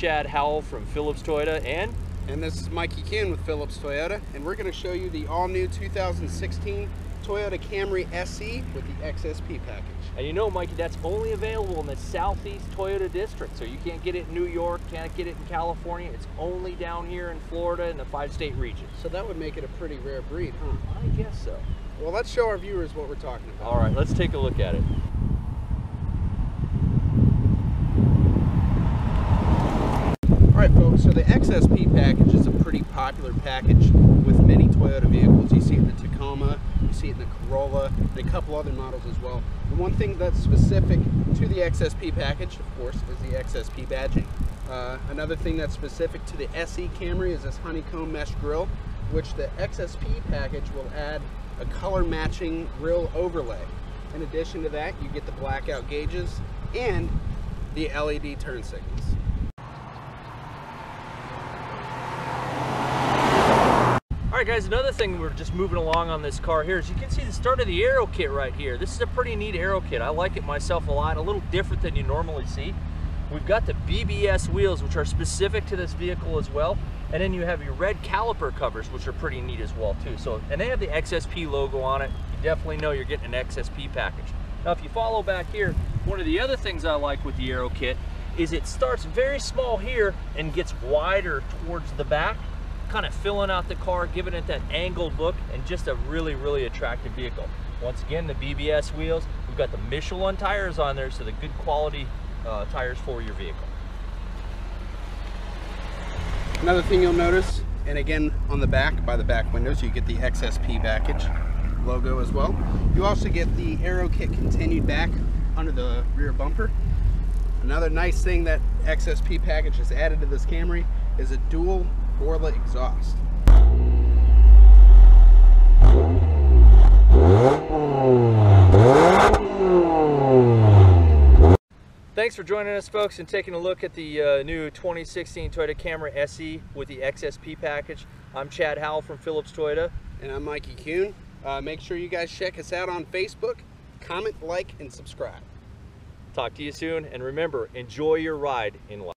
Chad Howell from Phillips Toyota, and this is Mikey Kuhn with Phillips Toyota, and we're going to show you the all-new 2016 Toyota Camry SE with the XSP package. And you know, Mikey, that's only available in the Southeast Toyota district, so you can't get it in New York, can't get it in California. It's only down here in Florida in the 5-state region. So that would make it a pretty rare breed, huh? I guess so. Well, let's show our viewers what we're talking about. All right, let's take a look at it. Alright folks, so the XSP package is a pretty popular package with many Toyota vehicles. You see it in the Tacoma, you see it in the Corolla, and a couple other models as well. The one thing that's specific to the XSP package, of course, is the XSP badging. Another thing that's specific to the SE Camry is this honeycomb mesh grille, which the XSP package will add a color matching grille overlay. In addition to that, you get the blackout gauges and the LED turn signals. Alright guys, another thing we're just moving along on this car here is you can see the start of the aero kit right here. This is a pretty neat aero kit. I like it myself a lot, a little different than you normally see. We've got the BBS wheels, which are specific to this vehicle as well. And then you have your red caliper covers, which are pretty neat as well too. So, and they have the XSP logo on it. You definitely know you're getting an XSP package. Now if you follow back here, one of the other things I like with the aero kit is it starts very small here and gets wider towards the back, kind of filling out the car, giving it that angled look, and just a really, really attractive vehicle. Once again, the BBS wheels, we've got the Michelin tires on there, so the good quality tires for your vehicle. Another thing you'll notice, and again on the back, by the back windows, you get the XSP package logo as well. You also get the aero kit continued back under the rear bumper. Another nice thing that XSP package has added to this Camry is a dual Orla exhaust. Thanks for joining us, folks, and taking a look at the new 2016 Toyota Camry SE with the XSP package. I'm Chad Howell from Phillips Toyota. And I'm Mikey Kuhn. Make sure you guys check us out on Facebook, comment, like, and subscribe. Talk to you soon, and remember, enjoy your ride in life.